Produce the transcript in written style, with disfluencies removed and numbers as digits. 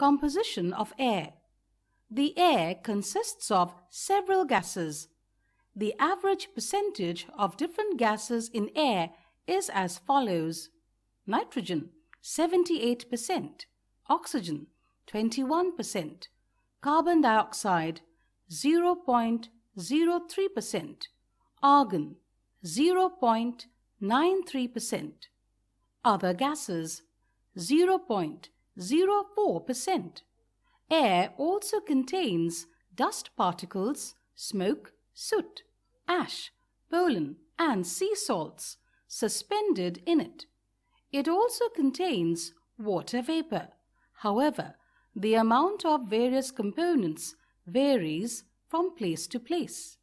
Composition of air. The air consists of several gases. The average percentage of different gases in air is as follows: nitrogen 78%, oxygen 21%, carbon dioxide 0.03%, argon 0.93%, other gases 0.04%. Air also contains dust particles, smoke, soot, ash, pollen, and sea salts suspended in it. It also contains water vapor. However, the amount of various components varies from place to place.